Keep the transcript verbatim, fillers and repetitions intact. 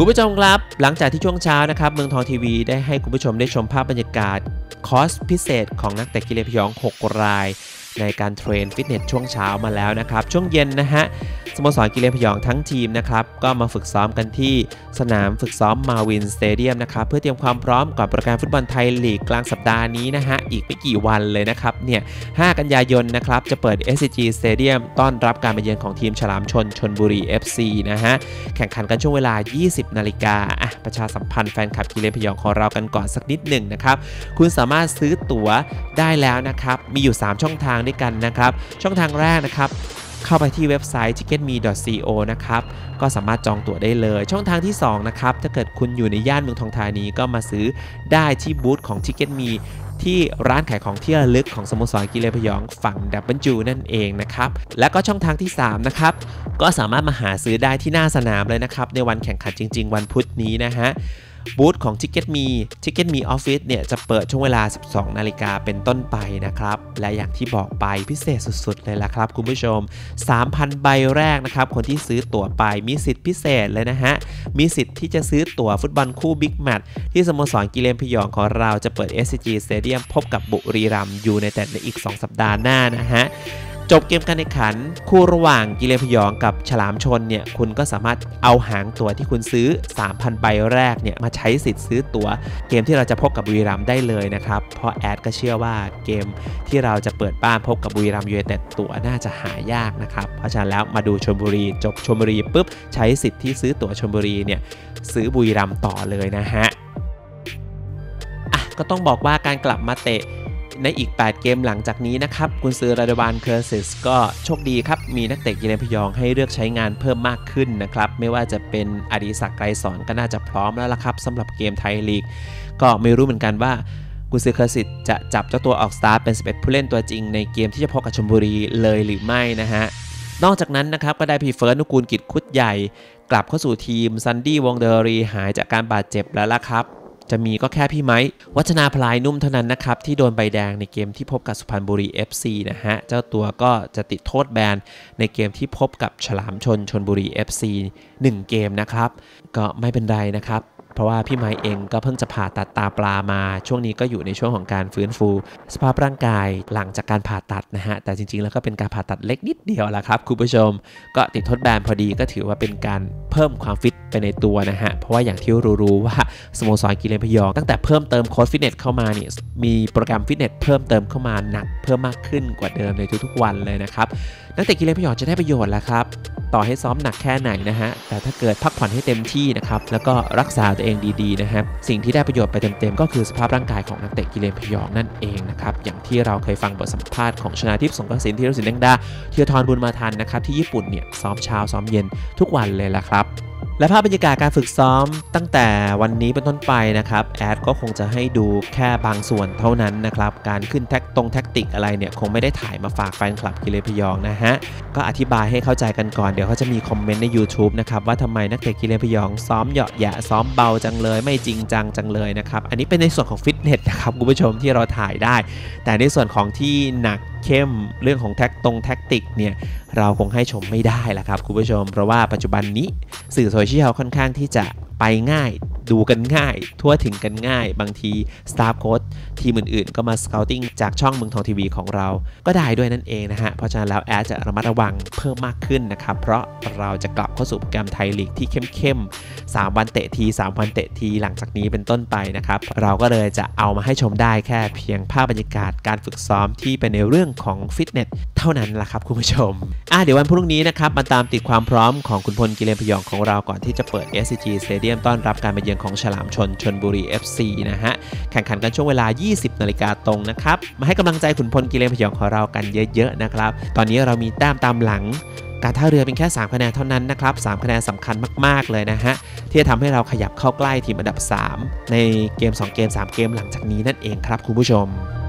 คุณผู้ชมครับหลังจากที่ช่วงเช้านะครับเมืองทองทีวีได้ให้คุณผู้ชมได้ชมภาพบรรยากาศคอร์สพิเศษของนักเตะกิเลนพยองหกรายในการเทรนฟิตเนสช่วงเช้ามาแล้วนะครับช่วงเย็นนะฮะสโมสรกิเลนพยองทั้งทีมนะครับก็มาฝึกซ้อมกันที่สนามฝึกซ้อมมาวินสเตเดียมนะครับเพื่อเตรียมความพร้อมก่อนโปรแกรมฟุตบอลไทยลีกกลางสัปดาห์นี้นะฮะอีกไม่กี่วันเลยนะครับเนี่ยห้ากันยายนนะครับจะเปิด เอส ซี จี Stadium ต้อนรับการมาเยือนของทีมฉลามชนชลบุรี เอฟ ซี นะฮะแข่งขันกันช่วงเวลา ยี่สิบนาฬิกาอ่ะประชาสัมพันธ์แฟนคลับกิเลนพยองของเรากันก่อนสักนิดหนึ่งนะครับคุณสามารถซื้อตั๋วได้แล้วนะครับมีอยู่สามช่องทางด้วยกันนะครับช่องทางแรกนะครับเข้าไปที่เว็บไซต์ ทิกเก็ตมี ดอท ซี โอ นะครับก็สามารถจองตั๋วได้เลยช่องทางที่สองนะครับถ้าเกิดคุณอยู่ในย่านเมืองทองธานีก็มาซื้อได้ที่บูธของ ทิกเก็ตมี ที่ร้านขายของที่ระลึกของสโมสรกิเลนพยองฝั่ง ดับเบิลยู นั่นเองนะครับและก็ช่องทางที่สามนะครับก็สามารถมาหาซื้อได้ที่หน้าสนามเลยนะครับในวันแข่งขันจริงๆวันพุธนี้นะฮะบูธของ ทิกเก็ตมี ทิกเก็ตมี Office เนี่ยจะเปิดช่วงเวลา สิบสองนาฬิกาเป็นต้นไปนะครับและอย่างที่บอกไปพิเศษสุดๆเลยล่ะครับคุณผู้ชม สามพัน ใบแรกนะครับคนที่ซื้อตั๋วไปมีสิทธิพิเศษเลยนะฮะมีสิทธิ์ที่จะซื้อตั๋วฟุตบอลคู่บิ๊กแมตช์ที่สโมสรกิเลนพยองของเราจะเปิด เอส ซี จี Stadium พบกับบุรีรัมย์ยูไนเต็ดในอีกสองสัปดาห์หน้านะฮะจบเกมการแข่งขันคู่ระหว่างกิเลนพยองกับฉลามชนเนี่ยคุณก็สามารถเอาหางตั๋วที่คุณซื้อ สามพัน ใบแรกเนี่ยมาใช้สิทธิ์ซื้อตั๋วเกมที่เราจะพบกับบุรีรัมย์ได้เลยนะครับเพราะแอดก็เชื่อว่าเกมที่เราจะเปิดบ้านพบกับบุรีรัมย์ยูไนเต็ดตั๋วน่าจะหายากนะครับเพราะฉะนั้นแล้วมาดูชลบุรีจบชลบุรีปุ๊บใช้สิทธิ์ที่ซื้อตั๋วชลบุรีเนี่ยซื้อบุรีรัมย์ต่อเลยนะฮะอ่ะก็ต้องบอกว่าการกลับมาเตะในอีกแปดเกมหลังจากนี้นะครับกุนซือราดวานเคอร์ซิสก็โชคดีครับมีนักเตะกิเลนพยองให้เลือกใช้งานเพิ่มมากขึ้นนะครับไม่ว่าจะเป็นอดิศักดิ์ไกรสอนก็น่าจะพร้อมแล้วล่ะครับสำหรับเกมไทยลีกก็ไม่รู้เหมือนกันว่ากุนซือเคอร์ซิสจะจับเจ้าตัวออกสตาร์ทเป็นสิบเอ็ดผู้เล่นตัวจริงในเกมที่จะพบกับชลบุรีเลยหรือไม่นะฮะนอกจากนั้นนะครับก็ได้พีเฟิร์สนุกูลกิจคุดใหญ่กลับเข้าสู่ทีมซันดี้วงเดอรีหายจากการบาดเจ็บแล้วล่ะครับจะมีก็แค่พี่ไม้วัฒนาพลายนุ่มเท่านั้นนะครับที่โดนใบแดงในเกมที่พบกับสุพรรณบุรี เอฟ ซี นะฮะเจ้าตัวก็จะติดโทษแบนในเกมที่พบกับฉลามชนชลบุรี เอฟ ซี หนึ่งเกมนะครับก็ไม่เป็นไรนะครับเพราะว่าพี่ไม้เองก็เพิ่งจะผ่าตัดตาปลามาช่วงนี้ก็อยู่ในช่วงของการฟื้นฟูสภาพร่างกายหลังจากการผ่าตัดนะฮะแต่จริงๆแล้วก็เป็นการผ่าตัดเล็กนิดเดียวแหละครับคุณผู้ชมก็ติดโทษแบนพอดีก็ถือว่าเป็นการเพิ่มความฟิตไปในตัวนะฮะเพราะว่าอย่างที่รู้ๆว่าสโมสรกิเลนพยองตั้งแต่เพิ่มเติมโค้ชฟิตเนสเข้ามาเนี่ยมีโปรแกรมฟิตเนสเพิ่มเติมเข้ามาหนักเพิ่มมากขึ้นกว่าเดิมในทุกๆวันเลยนะครับนักเตะกิเลนพยองจะได้ประโยชน์แล้วครับต่อให้ซ้อมหนักแค่ไหนนะฮะแต่ถ้าเกิดพักผ่อนให้เต็มที่นะครับแล้วก็รักษาตัวเองดีๆนะครับสิ่งที่ได้ประโยชน์ไปเต็มๆก็คือสภาพร่างกายของนักเตะกิเลนพยองนั่นเองนะครับอย่างที่เราเคยฟังบทสัมภาษณ์ของชนาทิพย์สงกสินธีรศิลป์แดงดาธีรทรบุญมาทันนะครับที่ญี่ปุ่นเนี่ยซ้อมเช้าซ้อมเย็นทุกวันเลยละครับและภาพบรรยากาศการฝึกซ้อมตั้งแต่วันนี้เป็นต้นไปนะครับแอดก็คงจะให้ดูแค่บางส่วนเท่านั้นนะครับการขึ้นแท็กตรงแท็กติกอะไรเนี่ยคงไม่ได้ถ่ายมาฝากแฟนคลับกิเลนพยองนะฮะก็อธิบายให้เข้าใจกันก่อนเดี๋ยวเขาจะมีคอมเมนต์ใน YouTube นะครับว่าทำไมนักเตะกิเลนพยองซ้อมเหยาะแยะซ้อมเบาจังเลยไม่จริงจังจังเลยนะครับอันนี้เป็นในส่วนของฟิตเนสนะครับคุณผู้ชมที่เราถ่ายได้แต่ในส่วนของที่หนักเข้มเรื่องของแท็กตรงแท็กติกเนี่ยเราคงให้ชมไม่ได้ละครับคุณผู้ชมเพราะว่าปัจจุบันนี้สื่อโซเชียลค่อนข้างที่จะไปง่ายดูกันง่ายทั่วถึงกันง่ายบางทีสตาฟโค้ชทีมอื่นๆก็มาสเกาติ้งจากช่องเมืองทองทีวีของเราก็ได้ด้วยนั่นเองนะฮะเพราะฉะนั้นแล้วแอดจะระมัดระวังเพิ่มมากขึ้นนะครับเพราะเราจะกลับเข้าสู่โปรแกรมไทยลีกที่เข้มๆสามวันเตะทีสามวันเตะทีหลังจากนี้เป็นต้นไปนะครับเราก็เลยจะเอามาให้ชมได้แค่เพียงภาพบรรยากาศการฝึกซ้อมที่เป็นในเรื่องของฟิตเนสเท่านั้นล่ะครับคุณผู้ชมอ่ะเดี๋ยววันพรุ่งนี้นะครับมาตามติดความพร้อมของคุณพลกิเลนพยองของเราก่อนที่จะเปิด เอส ซี จี Stadium ต้อนรับการมาเยือนของฉลามชนชลบุรี เอฟ ซี นะฮะแข่งขันกันช่วงเวลา ยี่สิบนาฬิกาตรงนะครับมาให้กำลังใจขุนพลกิเลนพยองของเรากันเยอะๆนะครับตอนนี้เรามีแต้มตามหลังการท่าเรือเป็นแค่สามคะแนนเท่านั้นนะครับสามคะแนนสำคัญมากๆเลยนะฮะที่จะทำให้เราขยับเข้าใกล้ทีมอันดับสามในเกมสองเกมสามเกมหลังจากนี้นั่นเองครับคุณผู้ชม